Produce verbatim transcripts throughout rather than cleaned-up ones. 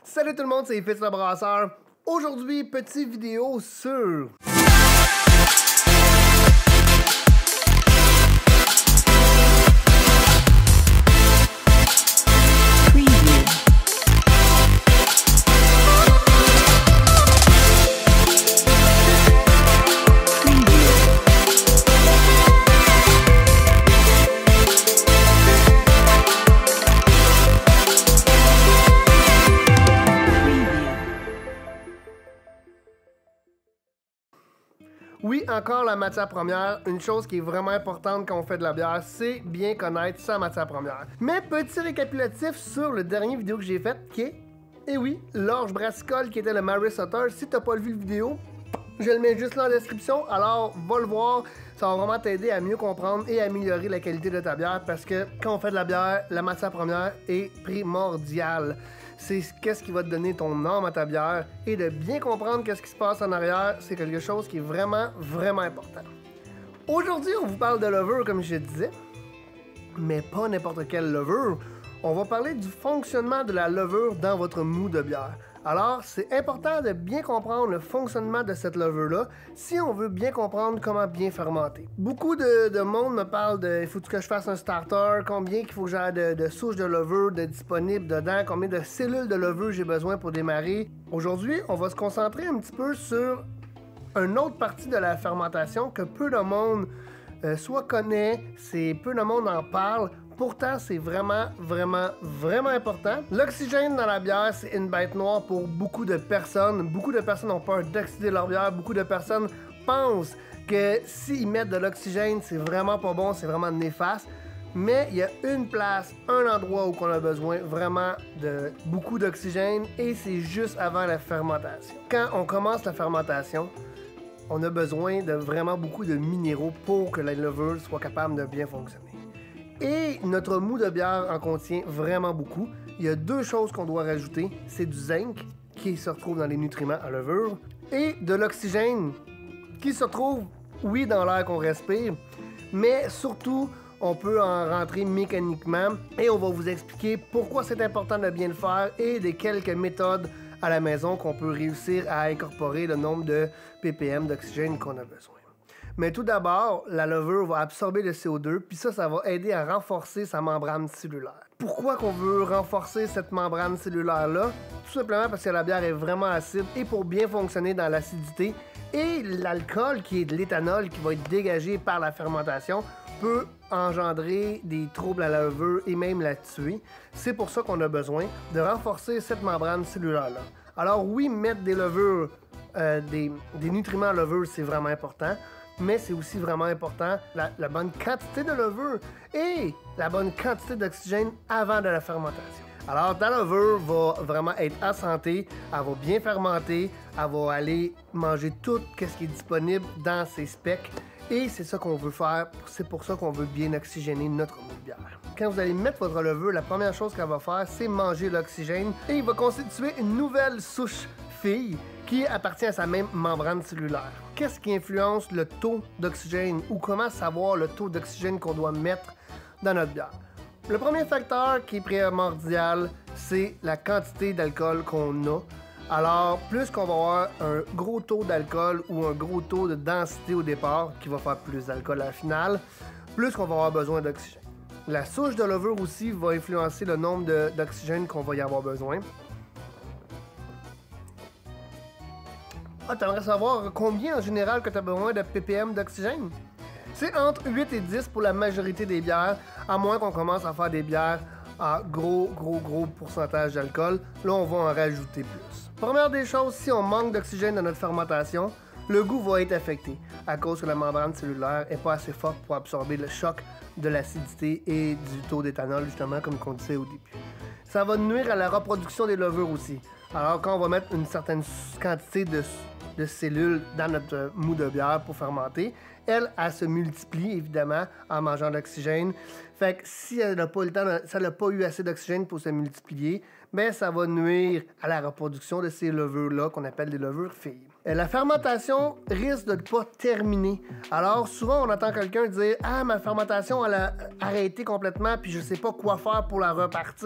Salut tout le monde, c'est Fitz le Brasseur. Aujourd'hui, petite vidéo sur... Oui, encore la matière première, une chose qui est vraiment importante quand on fait de la bière, c'est bien connaître sa matière première. Mais petit récapitulatif sur le dernier vidéo que j'ai fait, qui est, et oui, l'orge brassicole qui était le Maris Otter. Si t'as pas vu la vidéo, je le mets juste là en description, alors va le voir, ça va vraiment t'aider à mieux comprendre et améliorer la qualité de ta bière parce que quand on fait de la bière, la matière première est primordiale. C'est qu'est-ce qui va te donner ton âme à ta bière et de bien comprendre qu'est-ce qui se passe en arrière, c'est quelque chose qui est vraiment, vraiment important. Aujourd'hui, on vous parle de levure, comme je disais, mais pas n'importe quelle levure. On va parler du fonctionnement de la levure dans votre mou de bière. Alors, c'est important de bien comprendre le fonctionnement de cette levure-là si on veut bien comprendre comment bien fermenter. Beaucoup de, de monde me parle de « il faut que je fasse un starter », combien qu'il faut que j'aie de, de souches de levure de disponibles dedans, combien de cellules de levure j'ai besoin pour démarrer. Aujourd'hui, on va se concentrer un petit peu sur une autre partie de la fermentation que peu de monde euh, soit connaît, c'est peu de monde en parle. Pourtant, c'est vraiment, vraiment, vraiment important. L'oxygène dans la bière, c'est une bête noire pour beaucoup de personnes. Beaucoup de personnes ont peur d'oxyder leur bière. Beaucoup de personnes pensent que s'ils mettent de l'oxygène, c'est vraiment pas bon, c'est vraiment néfaste. Mais il y a une place, un endroit où on a besoin vraiment de beaucoup d'oxygène et c'est juste avant la fermentation. Quand on commence la fermentation, on a besoin de vraiment beaucoup de minéraux pour que la levure soit capable de bien fonctionner. Et notre mou de bière en contient vraiment beaucoup. Il y a deux choses qu'on doit rajouter. C'est du zinc, qui se retrouve dans les nutriments à levure, et de l'oxygène, qui se trouve, oui, dans l'air qu'on respire, mais surtout, on peut en rentrer mécaniquement. Et on va vous expliquer pourquoi c'est important de bien le faire et des quelques méthodes à la maison qu'on peut réussir à incorporer le nombre de ppm d'oxygène qu'on a besoin. Mais tout d'abord, la levure va absorber le C O deux, puis ça, ça va aider à renforcer sa membrane cellulaire. Pourquoi qu'on veut renforcer cette membrane cellulaire-là? Tout simplement parce que la bière est vraiment acide et pour bien fonctionner dans l'acidité, et l'alcool, qui est de l'éthanol, qui va être dégagé par la fermentation, peut engendrer des troubles à la levure et même la tuer. C'est pour ça qu'on a besoin de renforcer cette membrane cellulaire-là. Alors oui, mettre des levures, euh, des, des nutriments à levure, c'est vraiment important. Mais c'est aussi vraiment important la, la bonne quantité de levure et la bonne quantité d'oxygène avant de la fermentation. Alors, ta levure va vraiment être à santé, elle va bien fermenter, elle va aller manger tout ce qui est disponible dans ses specs et c'est ça qu'on veut faire, c'est pour ça qu'on veut bien oxygéner notre mou de bière. Quand vous allez mettre votre levure, la première chose qu'elle va faire, c'est manger l'oxygène et il va constituer une nouvelle souche fille qui appartient à sa même membrane cellulaire. Qu'est-ce qui influence le taux d'oxygène ou comment savoir le taux d'oxygène qu'on doit mettre dans notre bière? Le premier facteur qui est primordial, c'est la quantité d'alcool qu'on a. Alors, plus qu'on va avoir un gros taux d'alcool ou un gros taux de densité au départ, qui va faire plus d'alcool à la finale, plus qu'on va avoir besoin d'oxygène. La souche de levure aussi va influencer le nombre d'oxygène qu'on va y avoir besoin. Ah, t'aimerais savoir combien en général que tu as besoin de ppm d'oxygène? C'est entre huit et dix pour la majorité des bières, à moins qu'on commence à faire des bières à gros, gros, gros pourcentage d'alcool. Là, on va en rajouter plus. Première des choses, si on manque d'oxygène dans notre fermentation, le goût va être affecté à cause que la membrane cellulaire n'est pas assez forte pour absorber le choc de l'acidité et du taux d'éthanol, justement, comme on disait au début. Ça va nuire à la reproduction des levures aussi. Alors, quand on va mettre une certaine quantité de de cellules dans notre mou de bière pour fermenter, elle, elle se multiplie évidemment en mangeant de l'oxygène. Fait que si elle n'a pas le temps, si elle n'a pas eu assez d'oxygène pour se multiplier, ben ça va nuire à la reproduction de ces levures-là qu'on appelle des levures filles. La fermentation risque de ne pas terminer. Alors souvent on entend quelqu'un dire « Ah, ma fermentation elle a arrêté complètement puis je sais pas quoi faire pour la repartir ».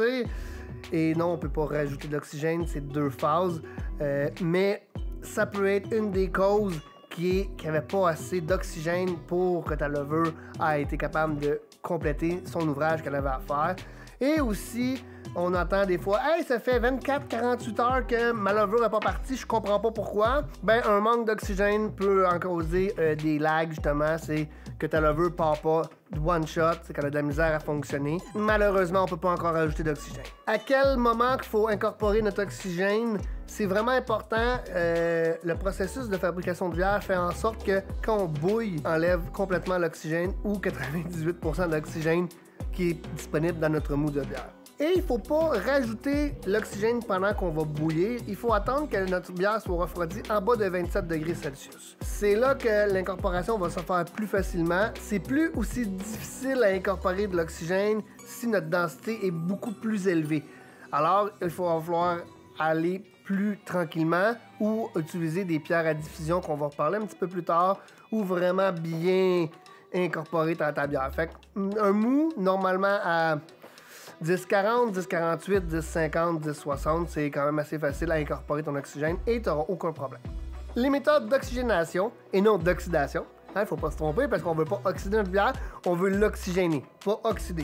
Et non, on ne peut pas rajouter de l'oxygène, c'est deux phases. Euh, mais ça peut être une des causes qui n'avait pas assez d'oxygène pour que ta levure ait été capable de compléter son ouvrage qu'elle avait à faire. Et aussi, on entend des fois « Hey, ça fait vingt-quatre à quarante-huit heures que ma levure n'est pas partie, je comprends pas pourquoi. » Ben, un manque d'oxygène peut en causer euh, des lags, justement. C'est que ta levure part pas one shot, c'est qu'elle a de la misère à fonctionner. Malheureusement, on peut pas encore ajouter d'oxygène. À quel moment qu'il faut incorporer notre oxygène? C'est vraiment important. Euh, le processus de fabrication de bière fait en sorte que quand on bouille, on enlève complètement l'oxygène ou quatre-vingt-dix-huit pour cent de l'oxygène qui est disponible dans notre mou de bière. Et il ne faut pas rajouter l'oxygène pendant qu'on va bouillir. Il faut attendre que notre bière soit refroidie en bas de vingt-sept degrés Celsius. C'est là que l'incorporation va se faire plus facilement. C'est plus aussi difficile à incorporer de l'oxygène si notre densité est beaucoup plus élevée. Alors, il va falloir aller plus tranquillement ou utiliser des pierres à diffusion qu'on va reparler un petit peu plus tard ou vraiment bien incorporer dans ta bière. Fait un mou, normalement à dix quarante, dix quarante-huit, dix cinquante, dix soixante, c'est quand même assez facile à incorporer ton oxygène et tu n'auras aucun problème. Les méthodes d'oxygénation et non d'oxydation, il hein, ne faut pas se tromper parce qu'on ne veut pas oxyder notre bière, on veut l'oxygéner, pas oxyder.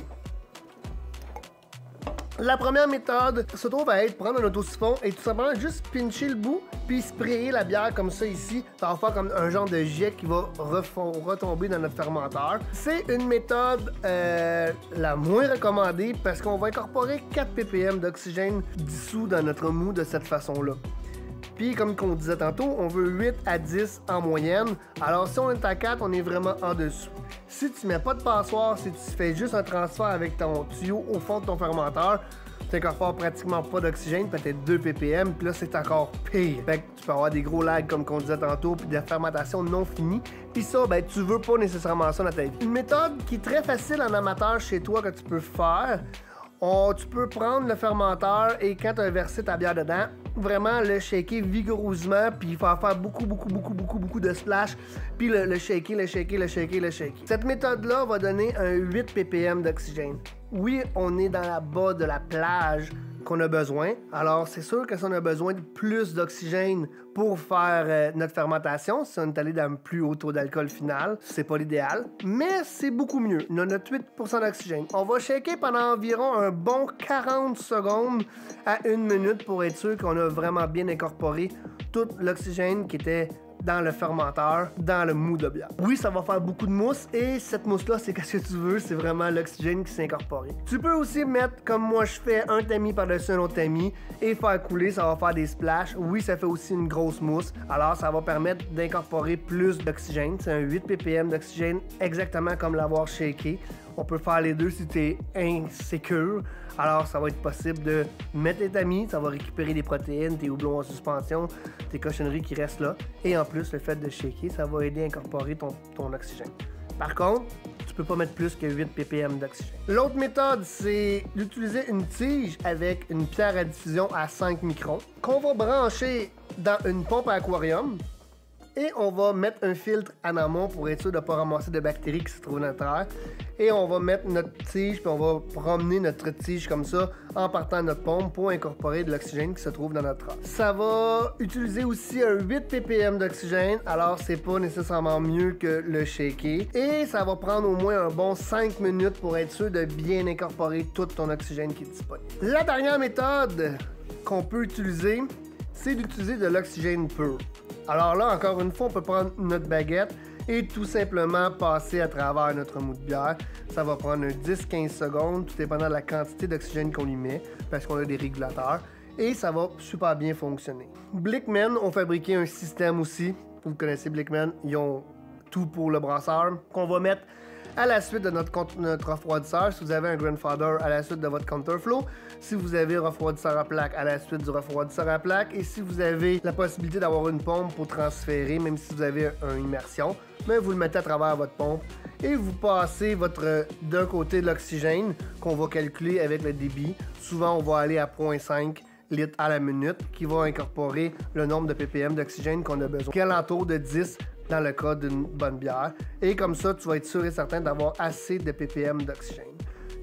La première méthode se trouve à être prendre un autosiphon et tout simplement juste pincher le bout puis sprayer la bière comme ça ici. Ça va faire comme un genre de jet qui va retomber dans notre fermenteur. C'est une méthode euh, la moins recommandée parce qu'on va incorporer quatre ppm d'oxygène dissous dans notre mou de cette façon-là. Puis, comme on disait tantôt, on veut huit à dix en moyenne. Alors, si on est à quatre, on est vraiment en dessous. Si tu mets pas de passoire, si tu fais juste un transfert avec ton tuyau au fond de ton fermenteur, tu n'incorpores pratiquement pas d'oxygène, peut-être deux ppm, puis là, c'est encore pire. Fait que tu peux avoir des gros lags, comme on disait tantôt, puis de la fermentation non finie. Puis ça, ben, tu veux pas nécessairement ça dans ta vie. Une méthode qui est très facile en amateur chez toi que tu peux faire, on, tu peux prendre le fermenteur et quand tu as versé ta bière dedans, vraiment le shaker vigoureusement, puis il faut faire beaucoup, beaucoup, beaucoup, beaucoup, beaucoup de splash, puis le, le shaker, le shaker, le shaker, le shaker. Cette méthode-là va donner un huit ppm d'oxygène. Oui, on est dans la bas de la plage qu'on a besoin. Alors, c'est sûr que si on a besoin de plus d'oxygène pour faire euh, notre fermentation, si on est allé dans un plus haut taux d'alcool final, c'est pas l'idéal, mais c'est beaucoup mieux. On a notre huit pour cent d'oxygène. On va shaker pendant environ un bon quarante secondes à une minute pour être sûr qu'on a vraiment bien incorporé tout l'oxygène qui était dans le fermenteur, dans le mou de bière. Oui, ça va faire beaucoup de mousse et cette mousse-là, c'est qu'est-ce que tu veux, c'est vraiment l'oxygène qui s'est incorporé. Tu peux aussi mettre, comme moi je fais, un tamis par-dessus un autre tamis et faire couler, ça va faire des splashs. Oui, ça fait aussi une grosse mousse, alors ça va permettre d'incorporer plus d'oxygène. C'est un huit ppm d'oxygène, exactement comme l'avoir shaké. On peut faire les deux si tu es insécure. Alors, ça va être possible de mettre les tamis, ça va récupérer des protéines, tes houblons en suspension, tes cochonneries qui restent là. Et en plus, le fait de shaker, ça va aider à incorporer ton, ton oxygène. Par contre, tu peux pas mettre plus que huit ppm d'oxygène. L'autre méthode, c'est d'utiliser une tige avec une pierre à diffusion à cinq microns qu'on va brancher dans une pompe à aquarium. Et on va mettre un filtre en amont pour être sûr de ne pas ramasser de bactéries qui se trouvent dans notre air. Et on va mettre notre tige, puis on va promener notre tige comme ça en partant de notre pompe pour incorporer de l'oxygène qui se trouve dans notre air. Ça va utiliser aussi un huit ppm d'oxygène, alors c'est pas nécessairement mieux que le shaker. Et ça va prendre au moins un bon cinq minutes pour être sûr de bien incorporer tout ton oxygène qui est disponible. La dernière méthode qu'on peut utiliser, c'est d'utiliser de l'oxygène pur. Alors là, encore une fois, on peut prendre notre baguette et tout simplement passer à travers notre mou de bière. Ça va prendre un dix à quinze secondes, tout dépendant de la quantité d'oxygène qu'on y met, parce qu'on a des régulateurs, et ça va super bien fonctionner. Blickman ont fabriqué un système aussi. Vous connaissez Blickman, ils ont tout pour le brasseur, qu'on va mettre à la suite de notre, notre refroidisseur. Si vous avez un Grandfather, à la suite de votre counterflow. Si vous avez un refroidisseur à plaque, à la suite du refroidisseur à plaque. Et si vous avez la possibilité d'avoir une pompe pour transférer, même si vous avez une immersion, mais vous le mettez à travers votre pompe et vous passez votre d'un côté de l'oxygène qu'on va calculer avec le débit. Souvent, on va aller à zéro virgule cinq litres à la minute qui va incorporer le nombre de ppm d'oxygène qu'on a besoin, qui est alentour de dix dans le cas d'une bonne bière. Et comme ça, tu vas être sûr et certain d'avoir assez de ppm d'oxygène.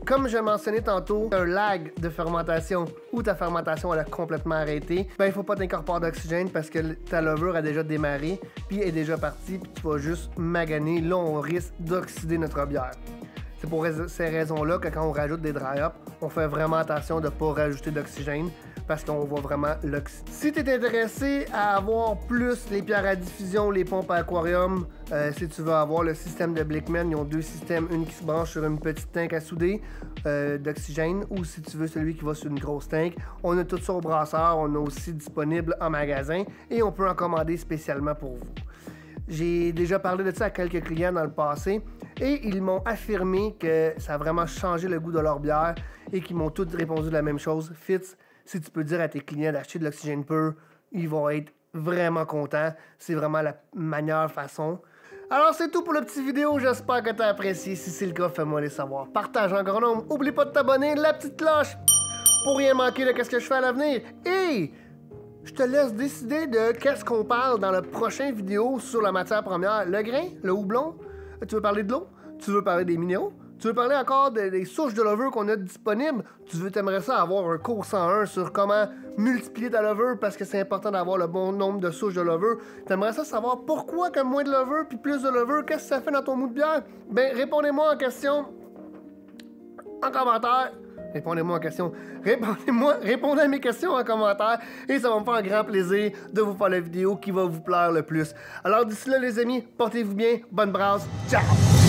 comme j'ai mentionné tantôt, un lag de fermentation ou ta fermentation elle a complètement arrêté, ben il faut pas t'incorporer d'oxygène parce que ta levure a déjà démarré, puis est déjà partie, puis tu vas juste maganer. Là, on risque d'oxyder notre bière. C'est pour ces raisons-là que quand on rajoute des dry hops, on fait vraiment attention de ne pas rajouter d'oxygène parce qu'on voit vraiment l'oxygène. Si tu es intéressé à avoir plus les pierres à diffusion, les pompes à aquarium, euh, si tu veux avoir le système de Blickman, ils ont deux systèmes, une qui se branche sur une petite tank à souder euh, d'oxygène ou si tu veux celui qui va sur une grosse tank. On a tout ça au brasseur, on a aussi disponible en magasin et on peut en commander spécialement pour vous. J'ai déjà parlé de ça à quelques clients dans le passé et ils m'ont affirmé que ça a vraiment changé le goût de leur bière et qu'ils m'ont tous répondu la même chose. Fitz, si tu peux dire à tes clients d'acheter de l'oxygène pur, ils vont être vraiment contents. C'est vraiment la meilleure façon. Alors c'est tout pour la petite vidéo, j'espère que tu as apprécié. Si c'est le cas, fais-moi les savoir. Partage en grand nombre, oublie pas de t'abonner, la petite cloche pour rien manquer de ce que je fais à l'avenir. Et je te laisse décider de qu'est-ce qu'on parle dans la prochaine vidéo sur la matière première. Le grain, le houblon, tu veux parler de l'eau, tu veux parler des minéraux, tu veux parler encore des, des souches de levure qu'on a disponibles, tu veux t'aimerais ça avoir un cours cent un sur comment multiplier ta levure parce que c'est important d'avoir le bon nombre de souches de levure. T'aimerais ça savoir pourquoi que moins de levure puis plus de levure, qu'est-ce que ça fait dans ton mou de bière? Ben répondez-moi en question en commentaire. Répondez-moi en question. Répondez-moi, répondez à mes questions en commentaire et ça va me faire un grand plaisir de vous faire la vidéo qui va vous plaire le plus. Alors d'ici là les amis, portez-vous bien, bonne brasse, ciao!